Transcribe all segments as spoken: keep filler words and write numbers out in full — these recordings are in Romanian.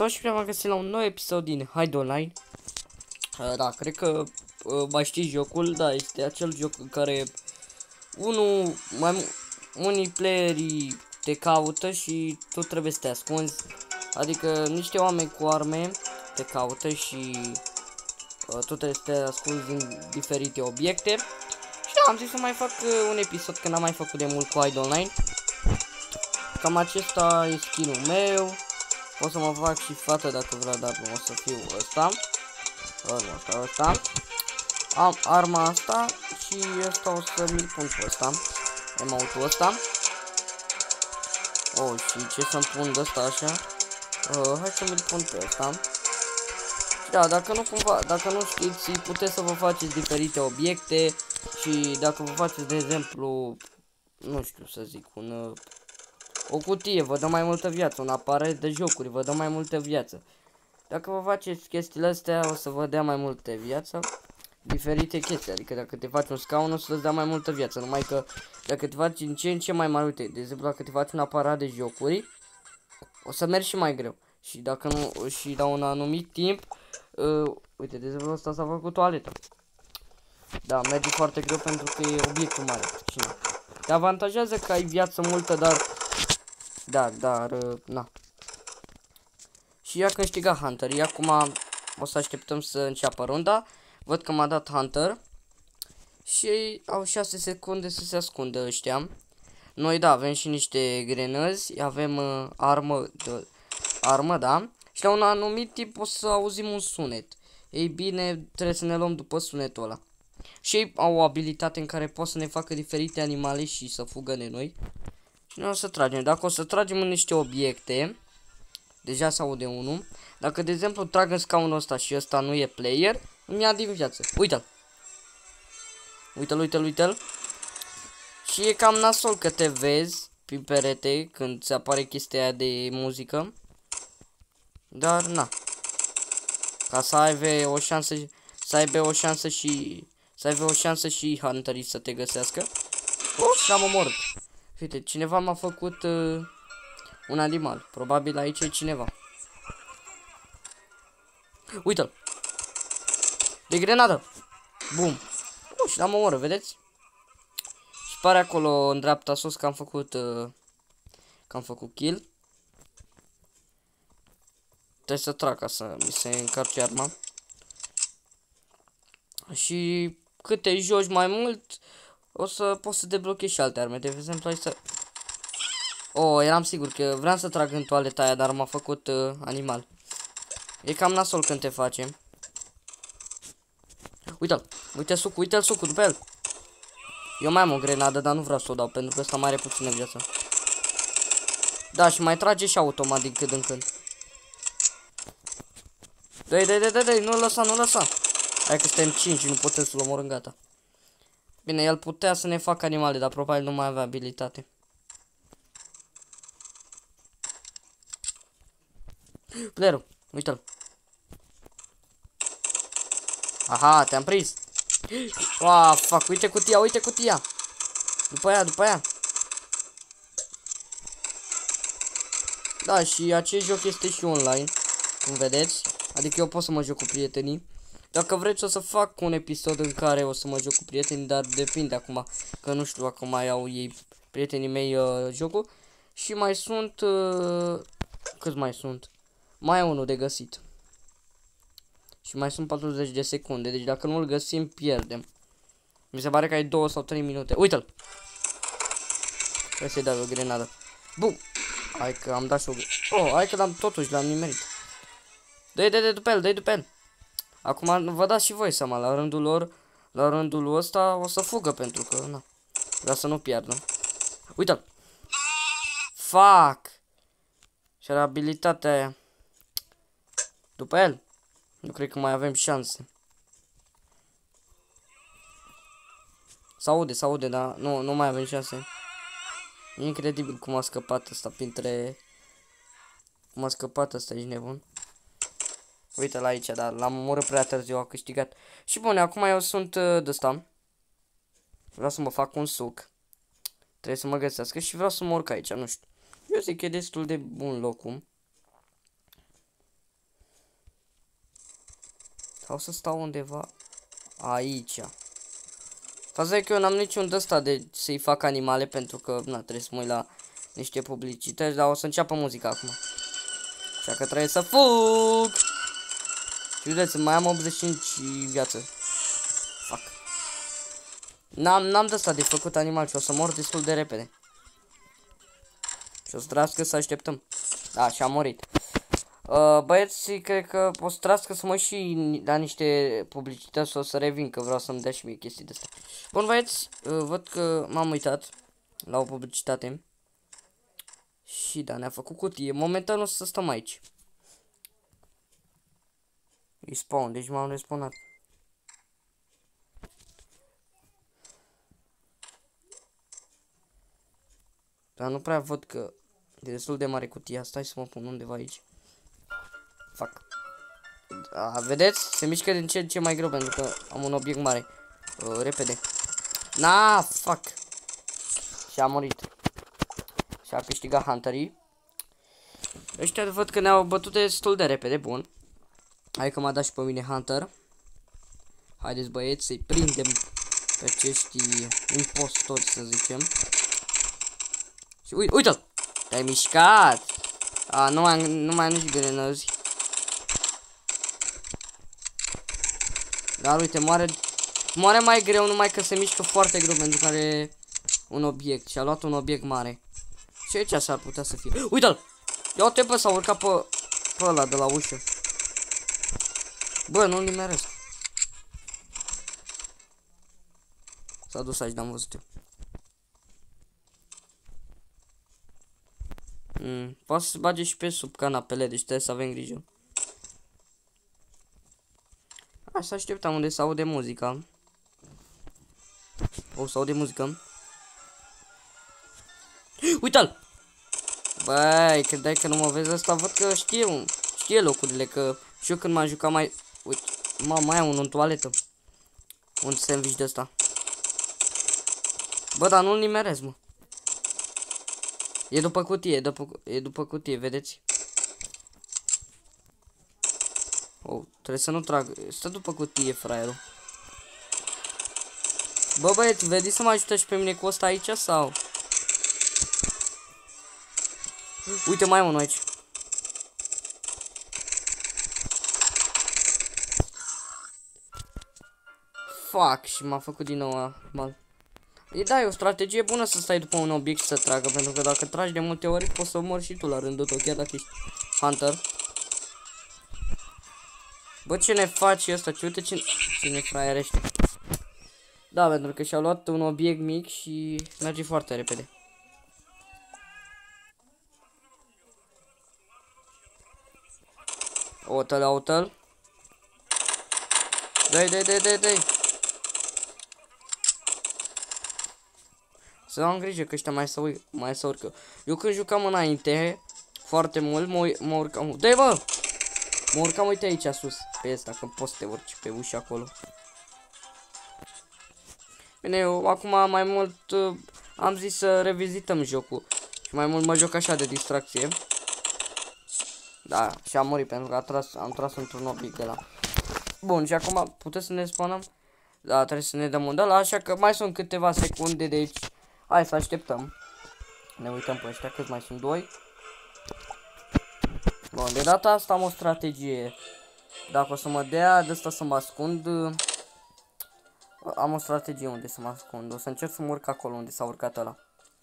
Sau și prea m-am găsit la un nou episod din Hide Online. Uh, da, cred că uh, mai știți jocul, da, este acel joc în care unul, mai unii playerii te caută și tu trebuie să te ascunzi. Adică niște oameni cu arme te caută și uh, tu trebuie să te ascunzi în diferite obiecte. Și am zis să mai fac uh, un episod, că n-am mai făcut de mult cu Hide Online. Cam acesta e skin-ul meu. O să mă fac și fată dacă vreau, dar nu o să fiu ăsta. Arma asta, ăsta. Am arma asta și ăsta o să mi-l pun pe ăsta. Emote-ul ăsta. Oh, și ce să-mi pun de ăsta așa? Uh, hai să mi-l pun pe ăsta. Da, dacă nu cumva, dacă nu știți, puteți să vă faceți diferite obiecte. Și dacă vă faceți, de exemplu, nu știu să zic, un... Uh, o cutie vă dă mai multă viață, un aparat de jocuri vă dă mai multă viață. Dacă vă faceți chestiile astea, o să vă dea mai multe viață. Diferite chestii, adică dacă te faci un scaun, o să-ți dea mai multă viață. Numai că dacă te faci în ce în ce mai mare, uite, de exemplu, dacă te faci un aparat de jocuri, o să mergi și mai greu. Și dacă nu, și la un anumit timp, uh, uite, de exemplu, ăsta s-a făcut toaletă. Da, merge foarte greu pentru că e obiectul mare. Cine? Te avantajează că ai viață multă, dar... Da, dar, uh, na. Și ia câștiga Hunter. Acum o să așteptăm să înceapă runda. Văd că m-a dat Hunter. Și au șase secunde să se ascundă ăștia. Noi, da, avem și niște grenăzi. Avem uh, armă, de, armă, da. Și la un anumit timp o să auzim un sunet. Ei bine, trebuie să ne luăm după sunetul ăla. Și ei au o abilitate în care pot să ne facă diferite animale și să fugă de noi. Și noi o să tragem. Dacă o să tragem în niște obiecte, deja se aude unul. Dacă, de exemplu, trag în scaunul ăsta și ăsta nu e player, îmi ia din viață. Uite-l. Uite-l, uite-l, uite-l. Și e cam nasol că te vezi prin perete când se apare chestia aia de muzică. Dar, na. Ca să aibă o șansă, să aibă o șansă și... Să aibă o șansă și hunterii să te găsească. Oh, și l-am omorât. Uite, cineva m-a făcut uh, un animal. Probabil aici e cineva. Uite-l. De grenadă. Bum. Oh, și l-am omorât, vedeți? Și pare acolo în dreapta sus că am făcut uh, că am făcut kill. Trebuie să trag ca să mi se încarce arma. Și cât te joci mai mult, o să poți să deblochezi și alte arme. De exemplu, hai să... Oh, eram sigur că vreau să trag în toaleta aia, dar m-a făcut uh, animal. E cam nasol când te face. Uite-l, uite sucul, uite-l sucul, după el. Eu mai am o grenadă, dar nu vreau să o dau, pentru că ăsta mai are puțină viață. Da, și mai trage și automat din când în când. Dă-i, dă-i, dă-i, dă-i, nu lăsa, nu lăsa. Hai că suntem cinci, nu putem să-l omorâm, gata. Bine, el putea să ne facă animale, dar probabil nu mai avea abilitate. Playerul, uite-l. Aha, te-am prins. Wow, fuck, uite cutia, uite cutia. După ea, după ea. Da, și acest joc este și online, cum vedeți. Adică eu pot să mă joc cu prietenii. Dacă vreți o să fac un episod în care o să mă joc cu prietenii, dar depinde acum, că nu știu dacă mai au ei, prietenii mei, uh, jocul. Și mai sunt, uh, câți mai sunt? Mai e unul de găsit. Și mai sunt patruzeci de secunde, deci dacă nu-l găsim, pierdem. Mi se pare că ai două sau trei minute. Uite-l! Trebuie să-i dau o grenadă. Bum! Hai că am dat și o... Oh, hai că l-am totuși, l-am nimerit. Dă-i, dă-i, dă-i după el, dă-i după el. Acum vă dați și voi seama, la rândul lor, la rândul ăsta o să fugă pentru că, na, vreau să nu pierdă. Uite-l! Fuck! Și are abilitatea aia. După el. Nu cred că mai avem șanse. S-aude, s-aude, dar nu, nu mai avem șanse. E incredibil cum a scăpat ăsta printre... Cum a scăpat ăsta, ești nebun. Uite-l aici, dar l-am omorât prea târziu, a câștigat. Și bun, acum eu sunt uh, de ăsta. Vreau să mă fac un suc. Trebuie să mă găsească și vreau să mă urc aici, nu știu. Eu zic că e destul de bun locul. Sau să stau undeva aici. Faza e că eu n-am niciun de ăsta de să-i fac animale, pentru că, na, trebuie să mă uit la niște publicități, dar o să înceapă muzica acum. Așa că trebuie să fug! Și vedeți, mai am optzeci și cinci viață. Fuck. N-am n-am de asta de făcut animal și o să mor destul de repede. Și o să trească să așteptăm. Da, și am murit. Uh, băieți, cred că o să trească să mă și la niște publicități, o să revin, că vreau să-mi dea și mie chestii de astea. Bun, băieți, uh, văd că m-am uitat la o publicitate. Și da, ne-a făcut cutie. Momentan o să stăm aici. Respawn, deci m-am respawnat. Dar nu prea văd că e destul de mare cutia. Stai să mă pun undeva aici. Fac. Da, vedeți? Se mișcă din ce în ce mai greu pentru că am un obiect mare. Uh, repede. Na, fuck. Și a murit. Și a câștigat Hunterii. Ăștia văd că ne-au bătut destul de repede, bun. Hai că m-a dat și pe mine Hunter. Haideți, băieți, să-i prindem pe acești impostori, să zicem. Și uite, uite-l! Te-ai mișcat! A, nu mai, nu mai am nici grenăzi. Dar uite, moare, moare mai greu, numai că se mișcă foarte greu pentru că are un obiect. Și a luat un obiect mare. Și aici s-ar putea să fie. Uite-l! Ia uite, bă, s-a urcat pe, pe ăla de la ușă. Bă, nu-l nimeresc. S-a dus aici, n-am văzut eu. Mm, poate să bage și pe sub canapele, deci trebuie să avem grijă. Hai să așteptăm unde se aude muzica. O să aude muzică. Uite-l! Băi, credeai că nu mă vezi? Asta văd că știe, știe locurile, că și eu când m-am jucat mai... Uite, mă, mai am unul în toaletă. Un sandwich de ăsta. Bă, dar nu-l nimerez, mă. E după cutie, e după, e după cutie, vedeți? Oh, trebuie să nu trag. Stă după cutie, fraierul. Bă, băieți, vedeți să mă ajute și pe mine cu ăsta aici sau? Uite, mai am unul aici. Fuck, și m-a făcut din nou mal. E, da, e o strategie bună să stai după un obiect și să tragă, pentru că dacă tragi de multe ori poți să mori și tu la rândul tău, chiar dacă ești Hunter. Bă, ce ne faci ăsta? Ce uite ce, ce ne fraierește. Da, pentru că și-a luat un obiect mic și merge foarte repede. Otă-l, otă-l. Dai, dai, dai, dai, dai. Să am grijă că ăștia mai să, ui, mai să urcă. Eu când jucam înainte, foarte mult, mă, mă urcam. Dai, bă! Mă urcam, uite aici sus, pe ăsta, că poți să te urci pe ușa acolo. Bine, eu acum mai mult uh, am zis să revizităm jocul. Și mai mult mă joc așa de distracție. Da, și am murit pentru că a tras, am tras într-un obiect de la. Bun, și acum putem să ne spanăm? Da, trebuie să ne dăm un de la, așa că mai sunt câteva secunde, deci hai să așteptăm. Ne uităm pe ăștia, cât mai sunt doi. Bun, de data asta am o strategie. Dacă o să mă dea de asta să mă ascund, am o strategie unde să mă ascund. O să încerc să mă urc acolo unde s-a urcat ăla.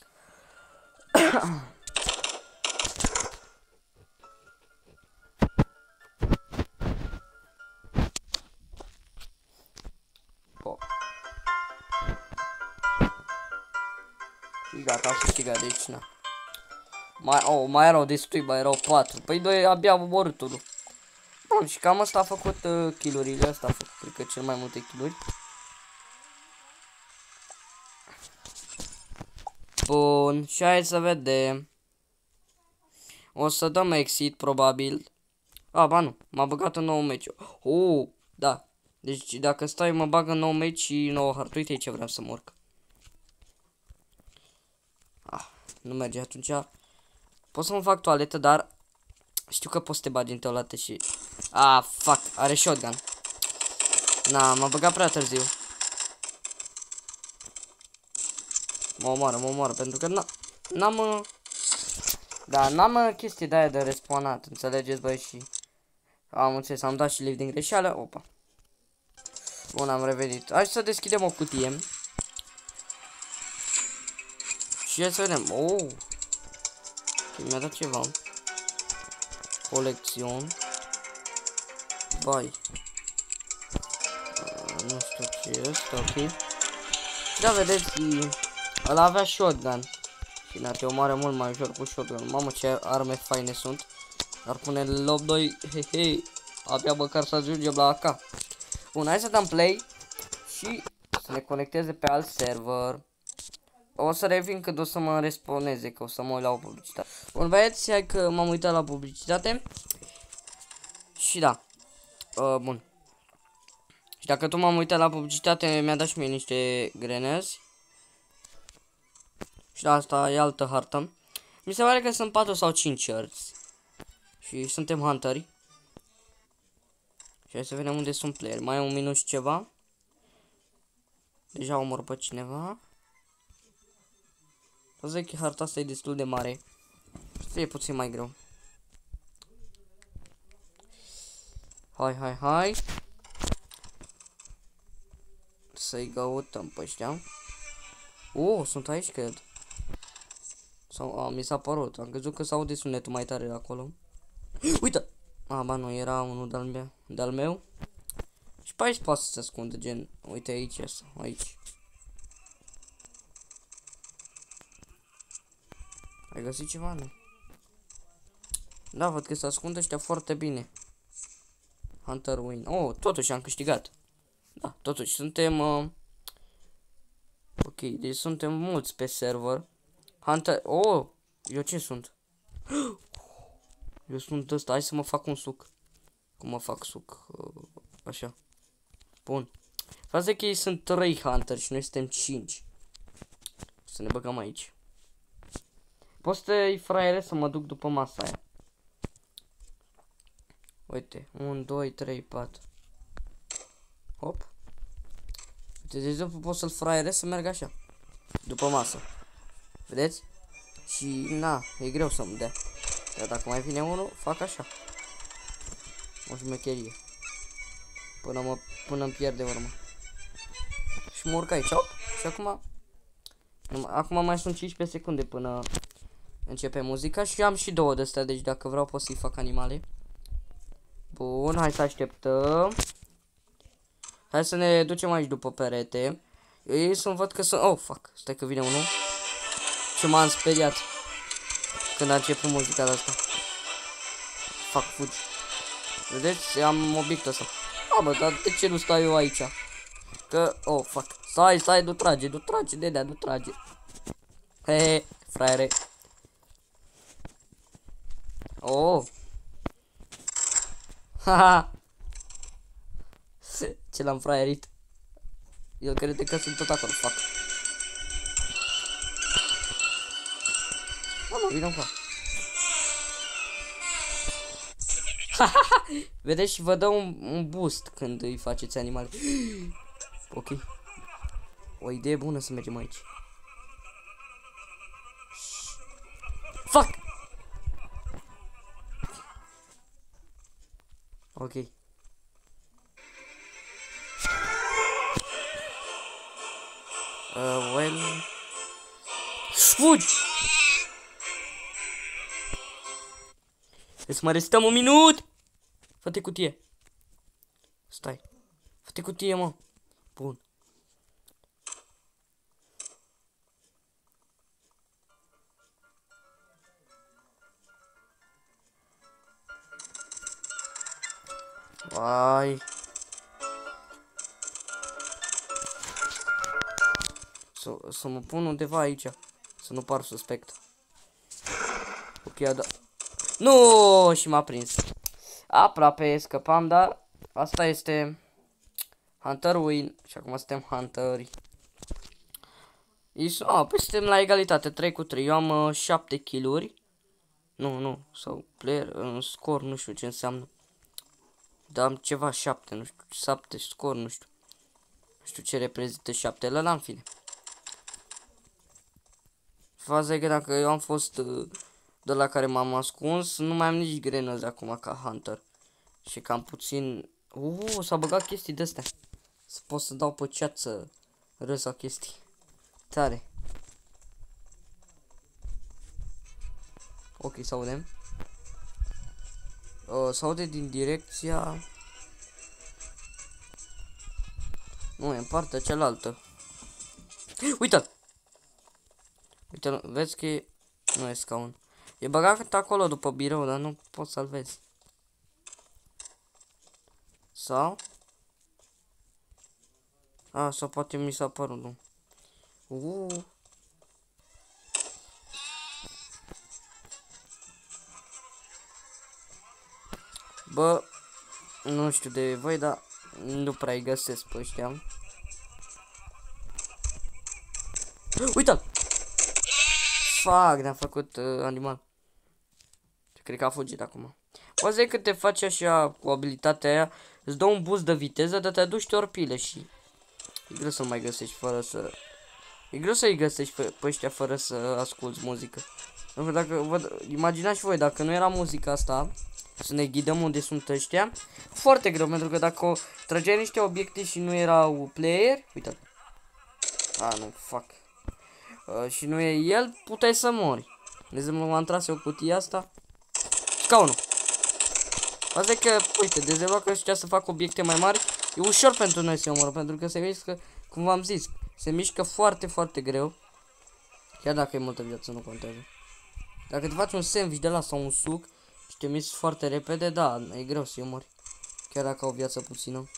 Și gata, am câștigat, deci na. Mai, oh, mai erau destui, mai erau patru. Păi doi abia am omorât unul. Bun, și cam asta a făcut uh, kill-urile. Asta a făcut, cred că, cel mai multe kill-uri. Bun, și hai să vedem. O să dăm exit, probabil. A, ba nu, m-a băgat în nou meci. Oh, da. Deci dacă stai, mă bag în nou meci și nouă hartă. Uite ce vreau să mă urc. Ah, nu merge atunci. Pot să mă fac toaletă, dar știu că poți să te bagi în toaletă și... Ah, fuck, are shotgun. Na, m-a băgat prea târziu. Mă omoară, mă omoară, pentru că n-am... Da, n-am chestii de-aia de respawnat, înțelegeți, băi, și... Am înțeles, am dat și live din greșeală, opa. Bun, am revenit. Hai să deschidem o cutie. Și hai să vedem, oh. Mi-a dat ceva. Colecțion. Bai. Uh, nu știu ce este, ok. Da, vedeți, ăla avea shotgun. Și ne-ar te omoare mult mai ușor cu shotgun. Mamă, ce arme faine sunt. Ar pune lob doi, hei, hei. Abia măcar să ajungem la A K. Bun, hai să dăm play. Și să ne conecteze pe alt server. O să revin când o să mă respawneze, că o să mă uit la o publicitate. Bun, băieți, hai că m-am uitat la publicitate. Și da. Uh, bun. Și dacă tu m-am uitat la publicitate, mi-a dat și mie niște grenezi. Și da, asta e altă hartă. Mi se pare că sunt patru sau cinci hărți. Și suntem hunteri. Și hai să vedem unde sunt player. Mai e un minut și ceva. Deja omor pe cineva. O zic că harta asta e destul de mare. Să e puțin mai greu. Hai, hai, hai. Să-i căutăm pe ăștia. Oh, sunt aici, cred. Sau, a, mi s-a părut. Am crezut că s-aude sunetul mai tare acolo. Uite! A, ba nu, era unul de-al meu. De-al meu. Și pe aici poate să se ascundă, gen. Uite aici, asta, aici. Ai găsit ceva, nu? Da, văd că se ascunde ăștia foarte bine. Hunter win. Oh, totuși am câștigat. Da, totuși suntem... Uh... Ok, deci suntem mulți pe server. Hunter... Oh, eu ce sunt? Eu sunt ăsta, hai să mă fac un suc. Cum mă fac suc? Uh, așa. Bun. Faza că ei sunt trei hunter și noi suntem cinci. Să ne băgăm aici. Poți să-i fraiere să mă duc după masa aia. Uite, unu, doi, trei, patru. Hop. Uite, de exemplu pot să-l fraiere să meargă așa. După masă. Vedeți? Și na, e greu să-mi dea. Dar dacă mai vine unul, fac așa. O șmecherie. Până mă, până îmi pierde urmă. Și mă urc aici, hop. Și acum... Acum mai sunt cincisprezece secunde până începe muzica și am și două de astea, deci dacă vreau pot să-i fac animale. Bun, hai să așteptăm. Hai să ne ducem aici după perete. Ei să văd că sunt... Oh, fuck, stai că vine unul. Ce m-am speriat când a început muzica de asta. Fuck, fugi. Vedeți? Am obiectul ăsta. Ah, bă, dar de ce nu stau eu aici? Că... Oh, fuck. Stai, stai, nu trage, nu trage, dedea, nu trage. Hehe, fraiere. Oh. Haha. Ce l-am fraierit. El crede că sunt tot acolo, fac. Mă, vină încoa. Vedeți și vă dă un, un boost când îi faceți animale. Ok. O idee bună să mergem aici. Fuck! Ok. Uh, well... Fugi! Îți mai restăm un minut! Fă-te cutie. Stai. Fă-te cutie, mă. Bun. Vai. Să, să mă pun undeva aici. Să nu par suspect. Ok, da. Nu, și m-a prins. Aproape scăpam, dar asta este Hunter win. Și acum suntem hunteri. Ah, păi suntem la egalitate, trei cu trei. Eu am uh, șapte kill-uri. Nu, nu, sau player, uh, scor, nu știu ce înseamnă. dar am ceva șapte, nu știu, șapte scor, nu știu. Nu știu ce reprezintă șapte, ăla în fine. Faza e că dacă eu am fost uh, de la care m-am ascuns, nu mai am nici grenăzi acum ca Hunter. Și cam puțin... Uh, s-a băgat chestii de-astea. Să pot să dau pe chat să râs sau chestii. Tare. Ok, să audem. Uh, să aude din direcția... Nu, e în partea cealaltă. Uite-l! Uite, vezi că e... Nu e scaun. E băgat acolo după birou, dar nu poți să-l vezi. Sau? A, sau poate mi s-a părut, nu. Uh. Bă, nu știu de voi, dar nu prea îi găsesc pe ăștia. Uite-l! Fuck, ne-a făcut uh, animal. Cred că a fugit acum. Poate că te faci așa cu abilitatea aia, îți dă un boost de viteză, dar te aduci torpile și... E greu să-l mai găsești fără să... E greu să-i găsești pe, pe ăștia fără să asculti muzică. Pentru că dacă, vă, imaginați voi, dacă nu era muzica asta, să ne ghidăm unde sunt ăștia, foarte greu, pentru că dacă trageai niște obiecte și nu erau player, uite. A, nu, fuck. Uh, și nu e el, puteai să mori. De exemplu, m-am tras eu cutia asta. Scaunul. Asta e că, uite, de exemplu că ăștia să fac obiecte mai mari, e ușor pentru noi să omoră, pentru că se mișcă, cum v-am zis, se mișcă foarte, foarte greu. Chiar dacă e multă viață, nu contează. Dacă te faci un sandwich de la sau un suc și te miști foarte repede, da, e greu să-i omori. Chiar dacă au viață puțină.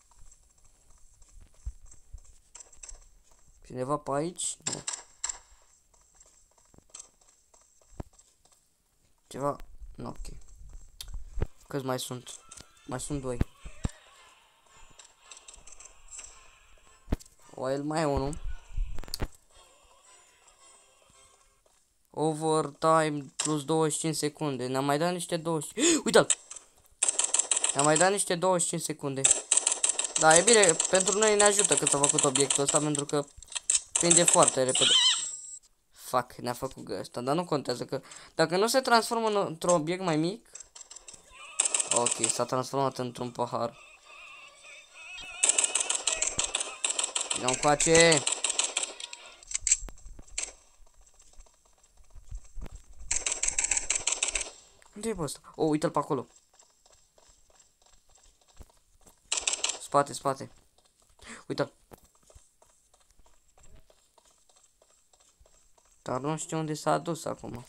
Cineva pe aici? Nu. Ceva? Nu, ok. Câți mai sunt? Mai sunt doi. O, el mai e unul. Overtime plus douăzeci și cinci secunde. Ne-am mai dat niște douăzeci. Uite-l! Ne-am mai dat niște douăzeci și cinci secunde. Da, e bine. Pentru noi ne ajută că s-a făcut obiectul ăsta, pentru că prinde foarte repede. Fuck, ne-a făcut ăsta, dar nu contează că dacă nu se transformă într-un obiect mai mic. Ok, s-a transformat într-un pahar. Vino încoace. Unde e pe ăsta? Oh, uite-l pe acolo. Spate, spate. Uite-l. Dar nu știu unde s-a dus acum.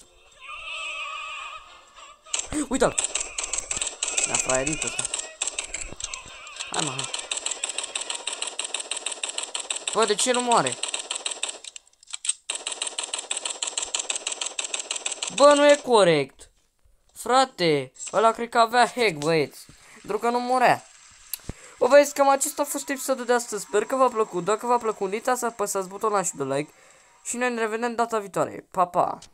Uite-l! Ne-a fraierit ăsta. Hai, mă, hai. Bă, de ce nu moare? Bă, nu e corect. Frate, ăla cred că avea hack, băieți. Pentru că nu murea. Bă, băieți, cam acesta a fost episodul de astăzi. Sper că v-a plăcut. Dacă v-a plăcut, uitați să apăsați butonul ăla și de like. Și noi ne revedem data viitoare. Pa, pa!